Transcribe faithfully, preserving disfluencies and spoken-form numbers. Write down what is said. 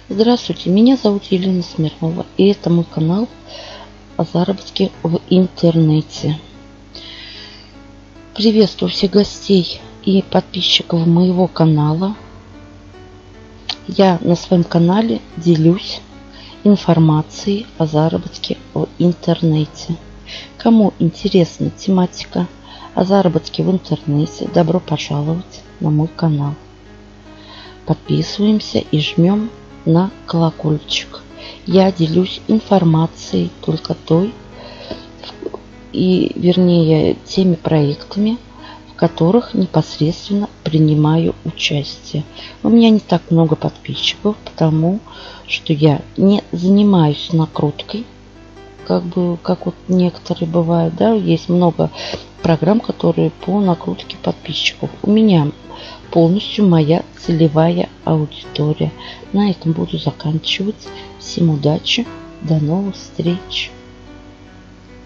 Здравствуйте, меня зовут Елена Смирнова, и это мой канал о заработке в интернете. Приветствую всех гостей и подписчиков моего канала. Я на своем канале делюсь информацией о заработке в интернете. Кому интересна тематика о заработке в интернете, добро пожаловать на мой канал. Подписываемся и жмем на колокольчик. Я делюсь информацией только той, и вернее теми проектами, в которых непосредственно принимаю участие. У меня не так много подписчиков, потому что я не занимаюсь накруткой, как бы как вот некоторые бывают, да, есть много программ, которые по накрутке подписчиков. У меня полностью моя целевая аудитория. На этом буду заканчивать. Всем удачи, до новых встреч.